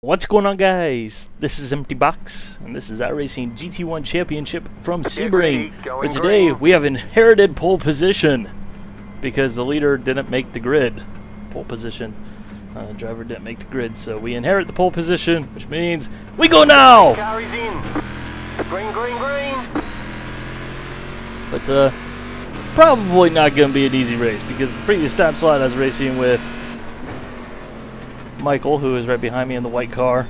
What's going on, guys? This is Empty Box, and this is iRacing GT1 Championship from Sebring. And today we have inherited pole position because the leader didn't make the grid. Pole position. Driver didn't make the grid, so we inherit the pole position, which means we go now! Carries in. Green, green, green. But probably not going to be an easy race because the previous time slot I was racing with Michael, who is right behind me in the white car,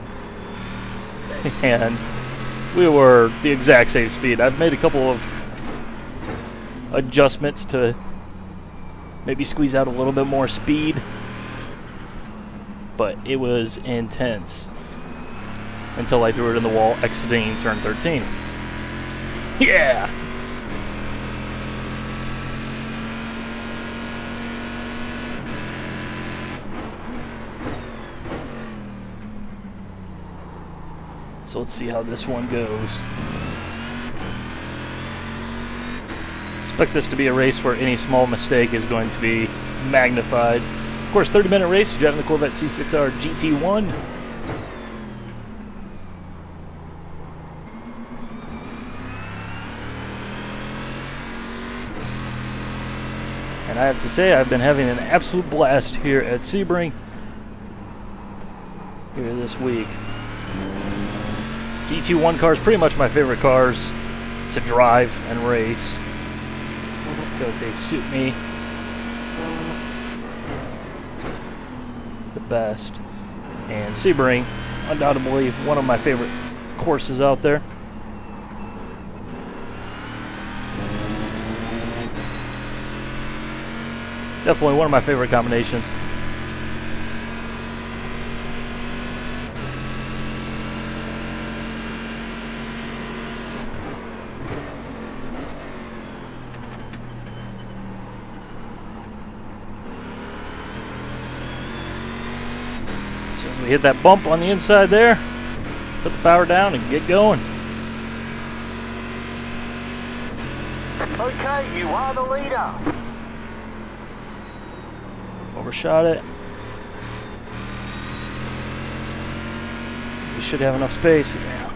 and we were the exact same speed. I've made a couple of adjustments to maybe squeeze out a little bit more speed, but it was intense until I threw it in the wall exiting turn 13. Yeah! So let's see how this one goes. Expect this to be a race where any small mistake is going to be magnified. Of course, 30-minute race, driving the Corvette C6R GT1. And I have to say, I've been having an absolute blast here at Sebring here this week. GT1 cars, pretty much my favorite cars to drive and race. I feel like they suit me the best. And Sebring, undoubtedly one of my favorite courses out there. Definitely one of my favorite combinations. As soon as we hit that bump on the inside there, put the power down and get going. Okay, you are the leader. Overshot it. We should have enough space. Yeah.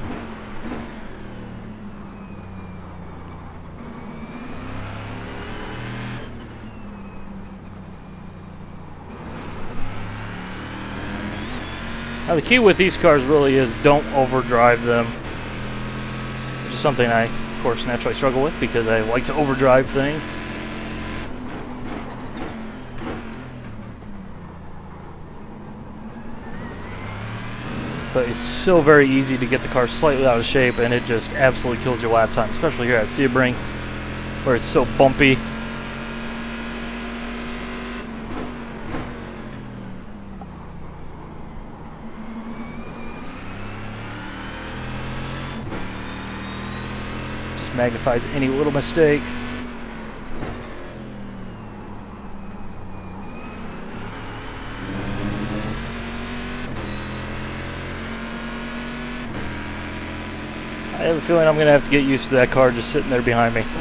Now the key with these cars really is don't overdrive them, which is something I, of course, naturally struggle with because I like to overdrive things. But it's so very easy to get the car slightly out of shape, and it just absolutely kills your lap time, especially here at Sebring, where it's so bumpy. Just magnifies any little mistake. I have a feeling I'm going to have to get used to that car just sitting there behind me.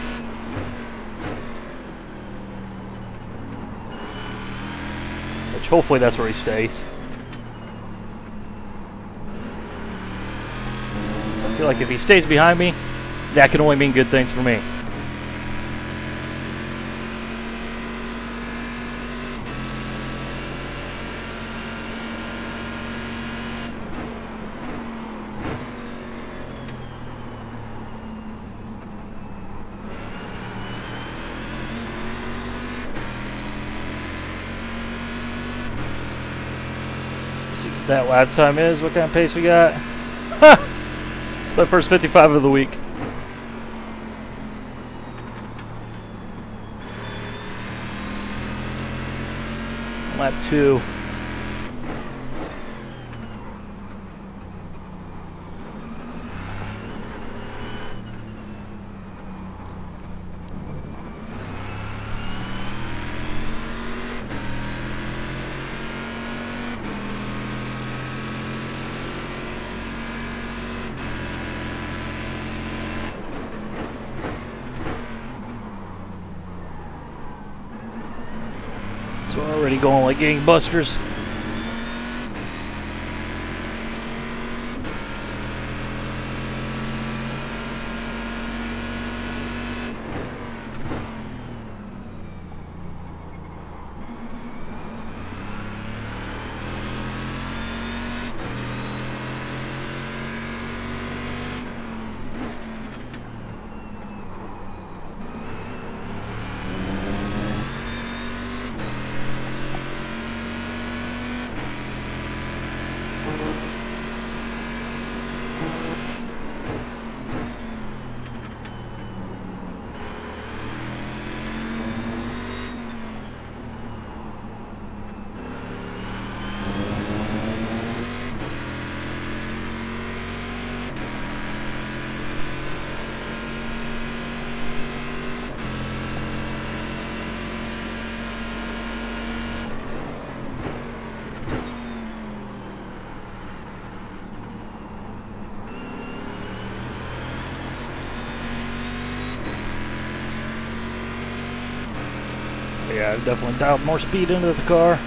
Which hopefully that's where he stays. So I feel like if he stays behind me, that can only mean good things for me. See what that lap time is, what kind of pace we got. It's my first 55 of the week. Lap 2. So we're already going like gangbusters. Yeah, I've definitely dialed more speed into the car.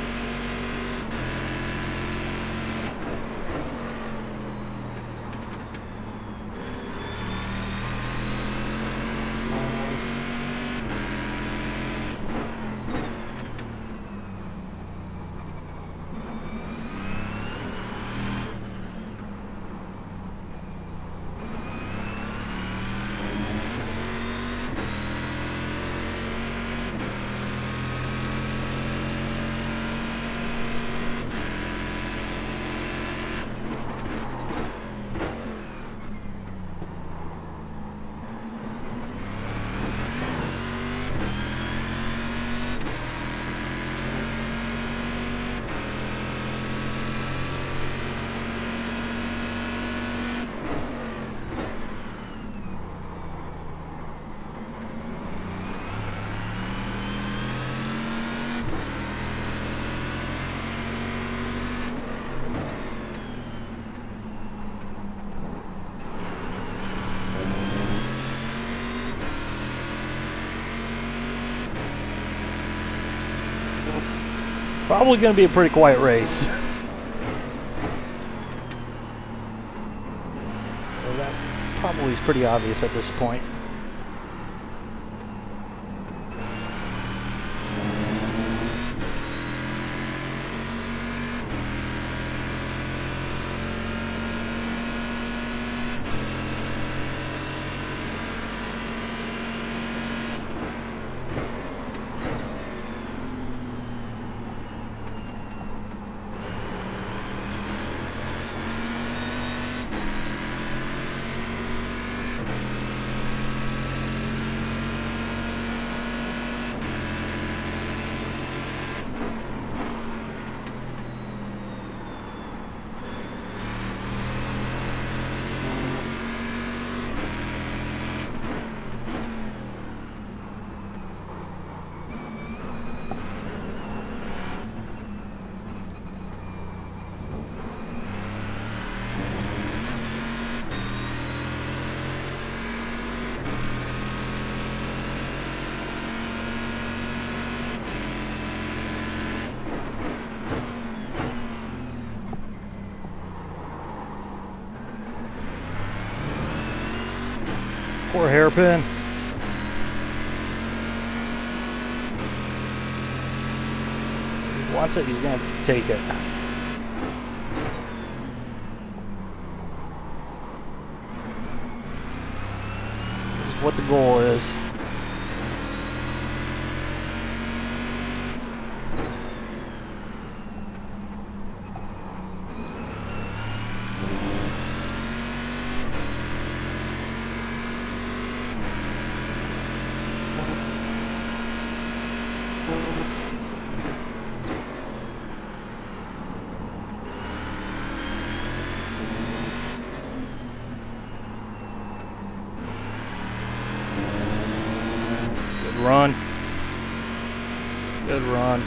Probably going to be a pretty quiet race. Well, that probably is pretty obvious at this point. Poor hairpin. If he wants it, he's going to have to take it. This is what the goal is. Run. Good run.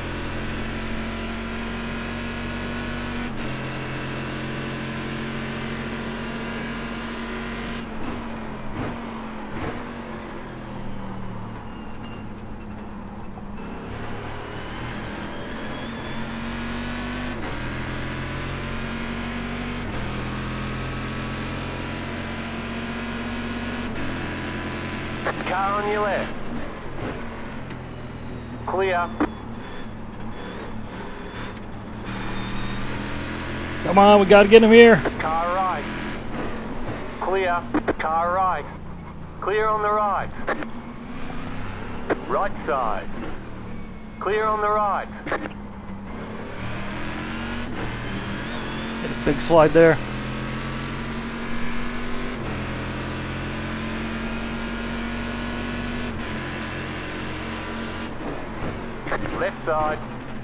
Car on your left. Clear. Come on, we gotta get him here. Car right. Clear. Car right. Clear on the right. Right side. Clear on the right. Hit a big slide there. Left side.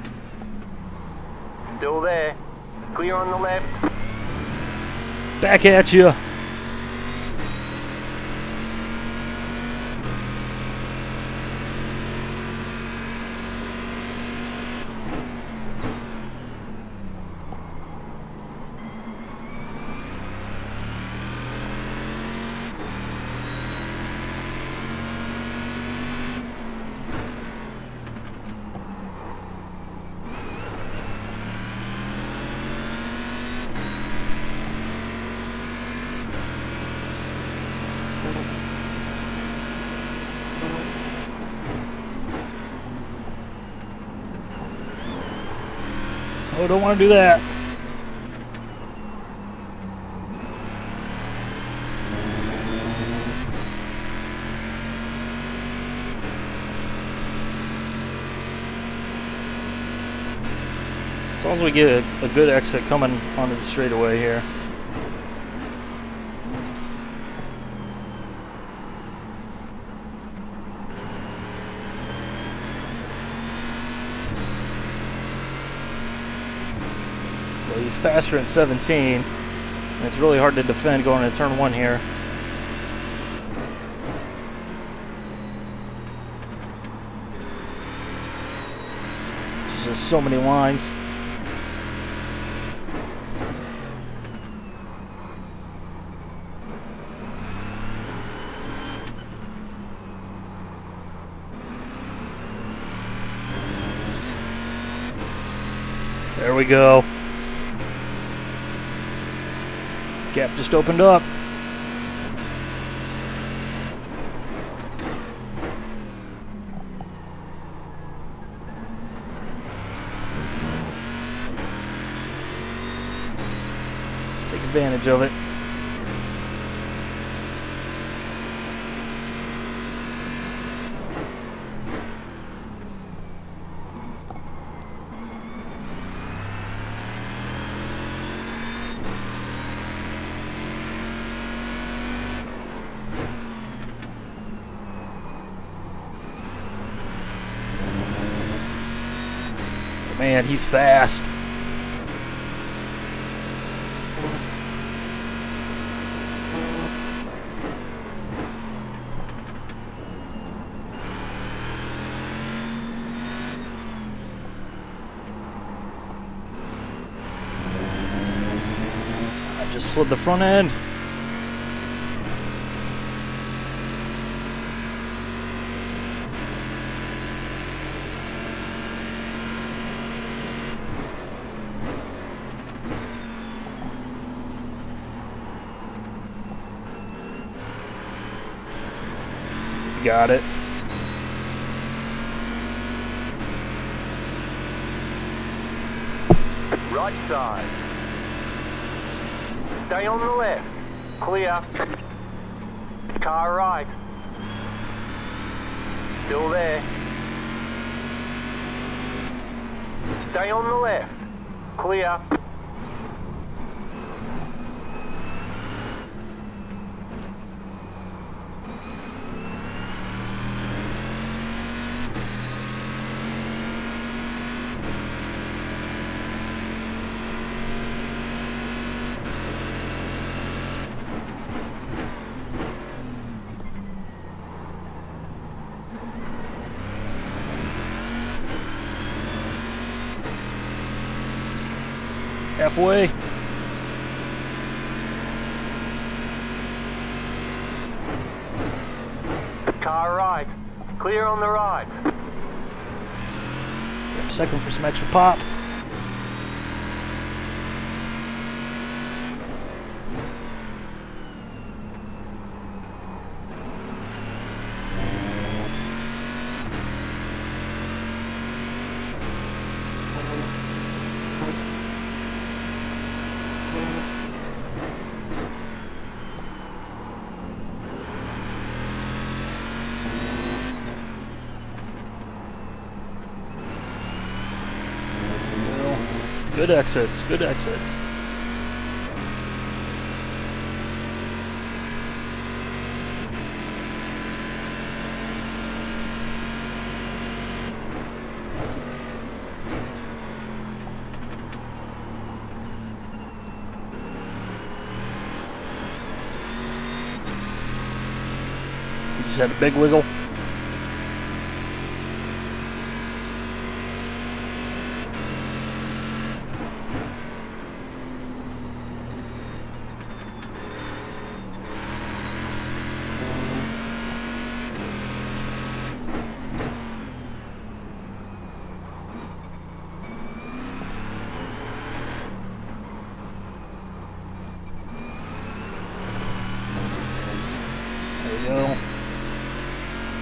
Still there. Clear on the left. Back at you. No, don't want to do that. As long as we get a good exit coming onto the straightaway here. Well, he's faster in 17, and it's really hard to defend going into turn 1 here. There's just so many lines. There we go. Gap just opened up. Let's take advantage of it. Man, he's fast. I just slid the front end. Got it. Right side. Stay on the left. Clear. Car right. Still there. Stay on the left. Clear. Halfway. Car right. Clear on the right. Second for some extra pop. Good exits, good exits. You just had a big wiggle. There we go.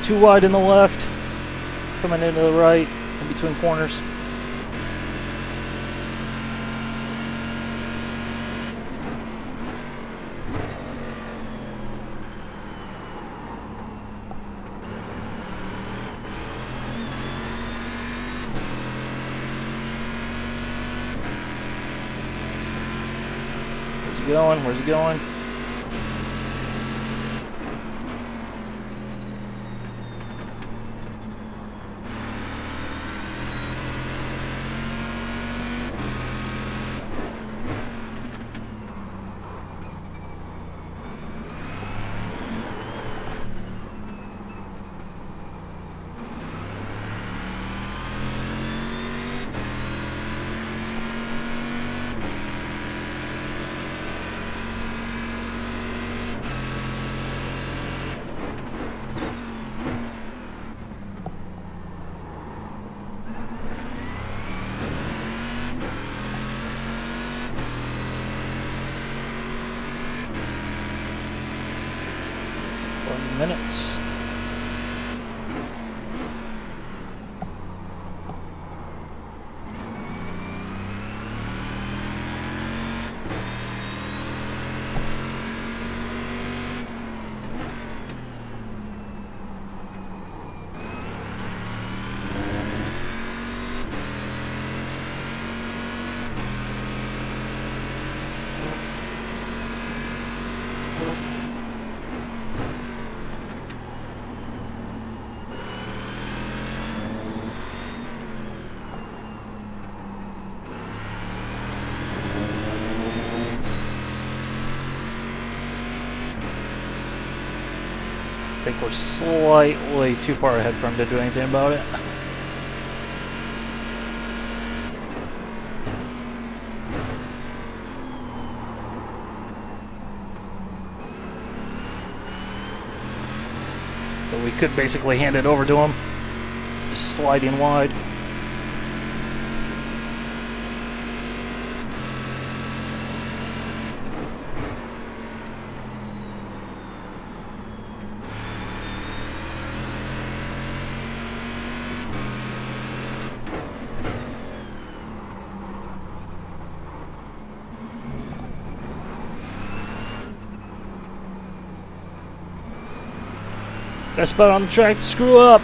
too wide in the left. Coming into the right, in between corners. Where's he going? Where's he going? Minutes. I think we're slightly too far ahead for him to do anything about it. But we could basically hand it over to him, just sliding wide. Best spot on the track to screw up.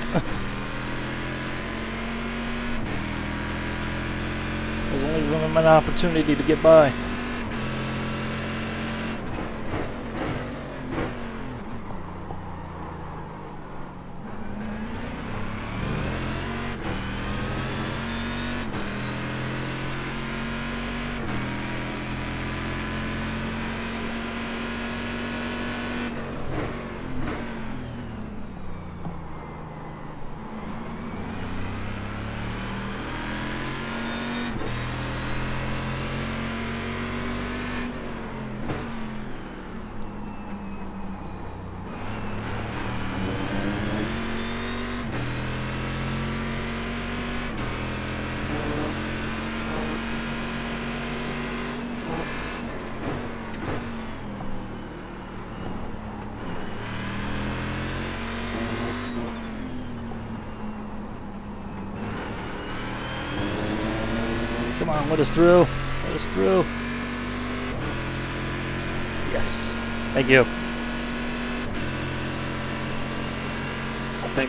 There's only room and an opportunity to get by. Come on, let us through. Let us through. Yes. Thank you. Thanks.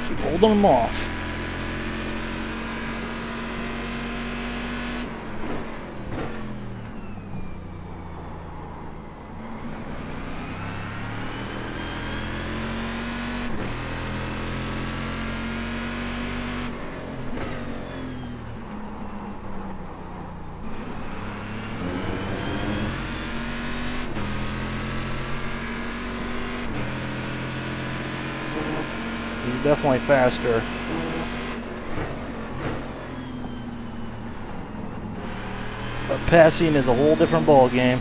Keep holding them off. He's definitely faster. But passing is a whole different ball game.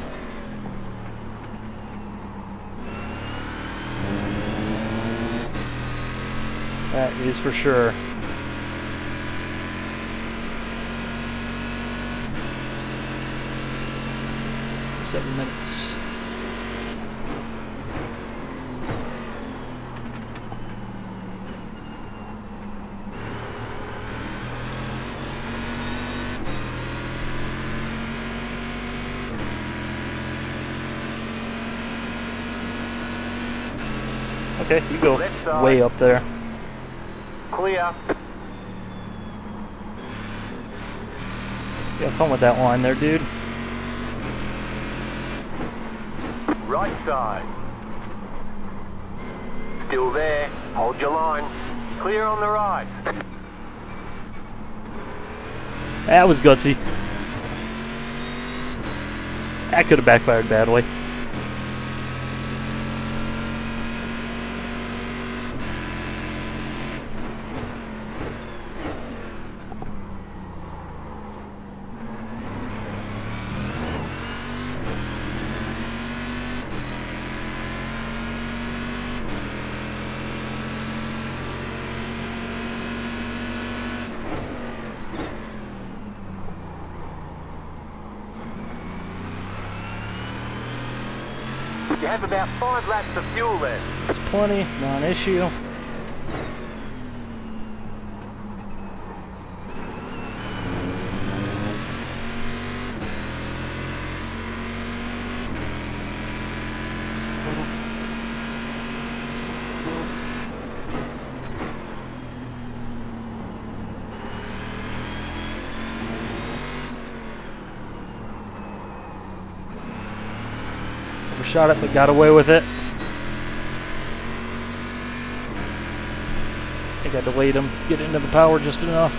That is for sure. Seven minutes. Okay, you go way up there. Clear. You have fun with that line there, dude. Right side. Still there. Hold your line. Clear on the right. That was gutsy. That could have backfired badly. You have about 5 laps of fuel left. That's plenty, non-issue. Shot it, but got away with it. I think I delayed him, get into the power just enough.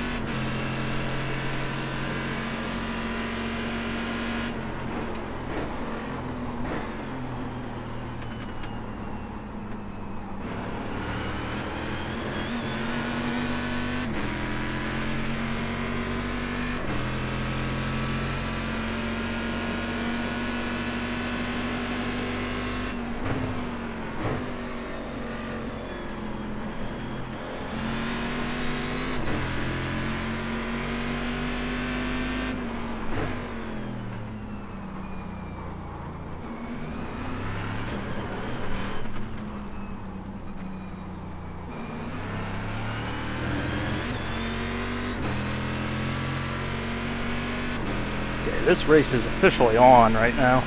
This race is officially on right now.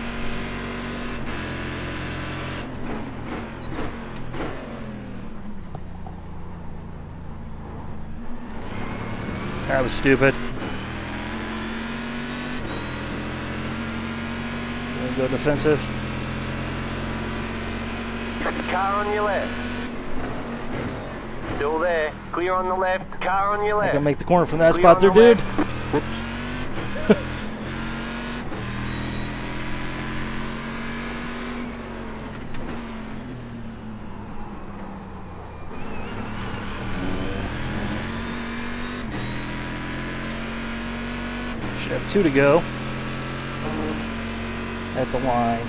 That was stupid. Gonna go defensive. Car on your left. Still there. Clear on the left. Car on your I left. can make the corner from that Clear spot on there, the dude. left. Should have 2 to go at the line.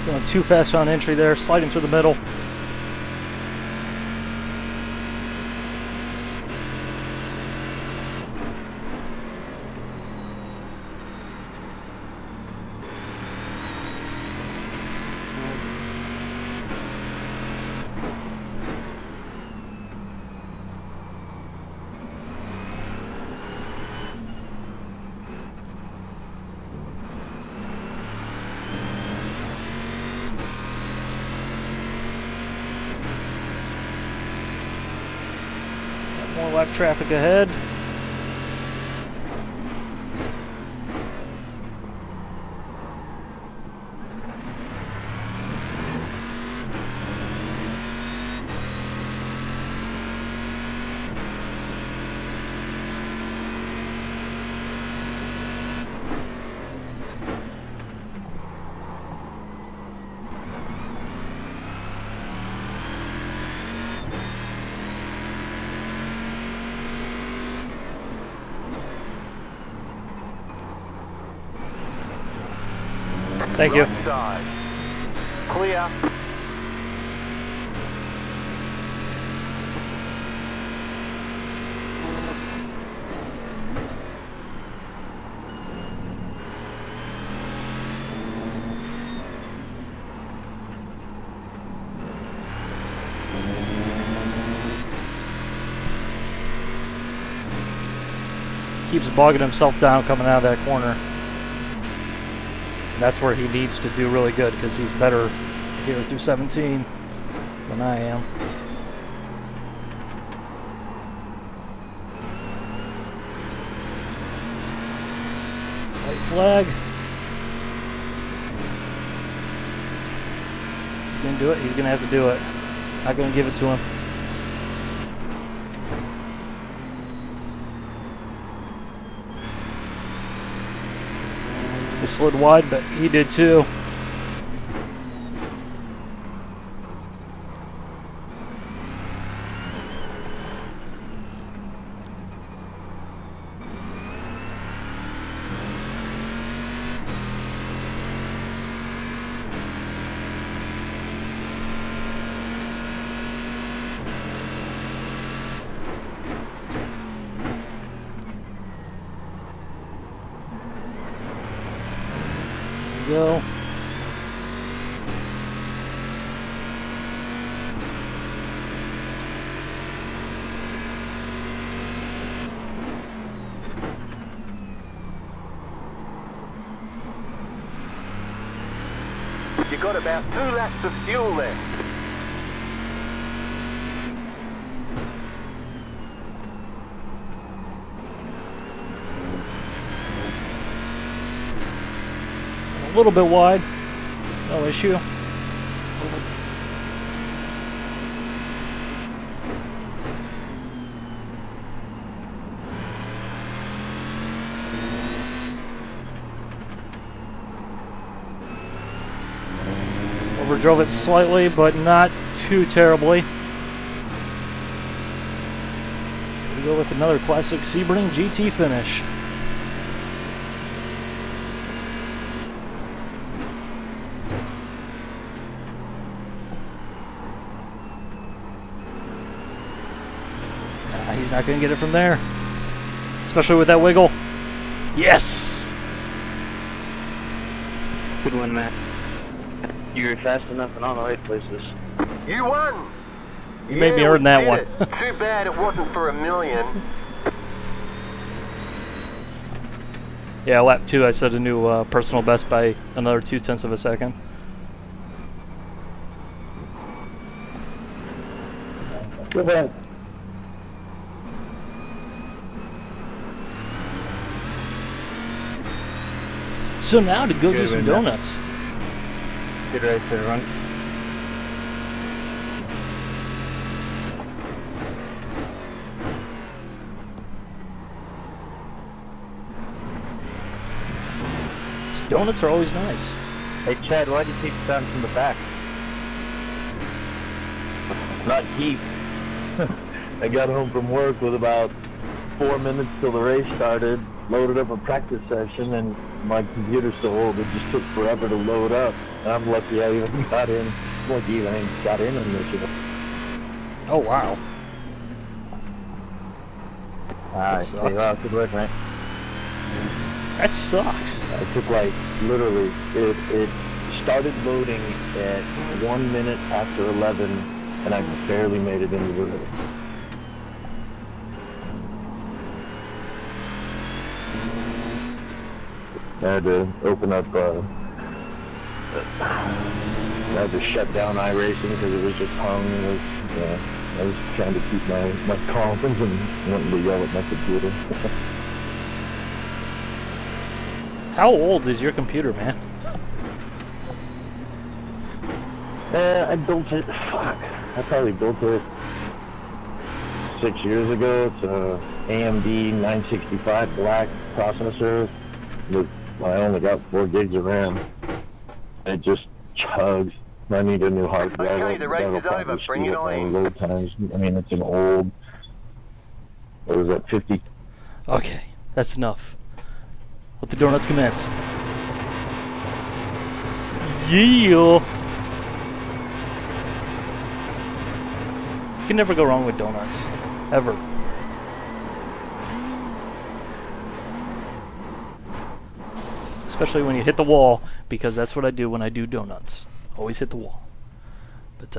Going too fast on entry there, sliding through the middle. More lap traffic ahead. Thank you. Right side. Clear. Keeps bogging himself down coming out of that corner. That's where he needs to do really good because he's better here through 17 than I am. White flag. He's going to do it. He's going to have to do it. Not going to give it to him. He slid wide, but he did too. Go. You got about 2 laps of fuel left. A little bit wide, no issue. Overdrove it slightly, but not too terribly. We go with another classic Sebring GT finish. He's not going to get it from there, especially with that wiggle. Yes! Good one, Matt. You were fast enough and all the right places. You won! You made me earn that one. Too bad it wasn't for $1 million. Yeah, lap 2 I set a new personal best by another 0.2 of a second. Go ahead. So now to go Good do some win, donuts. Good race, everyone. These donuts are always nice. Hey, Chad, why'd you keep starting from the back? Not keep. I got home from work with about 4 minutes till the race started, loaded up a practice session, and my computer's so old it just took forever to load up. I'm lucky I even got in. Lucky even got in initiative. Oh, wow. Alright, sucks. well, good work, man. That sucks. I took like, literally, it started loading at 1 minute after 11, and I barely made it into the river. I had to open up, I had to shut down iRacing because it was just hung. It was, I was trying to keep my calm and wanting to yell at my computer. How old is your computer, man? I built it, fuck, I probably built it 6 years ago. It's a AMD 965 black processor. I only got 4 gigs of RAM. It just chugs. I need a new hard drive. Okay, the race is over. Bring it on. Load times. I mean, it's an old. What was that? 50. Okay, that's enough. Let the donuts commence. Yeah. You can never go wrong with donuts, ever. Especially when you hit the wall, because that's what I do when I do donuts. Always hit the wall. But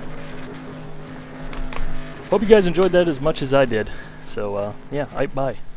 hope you guys enjoyed that as much as I did. So yeah, bye.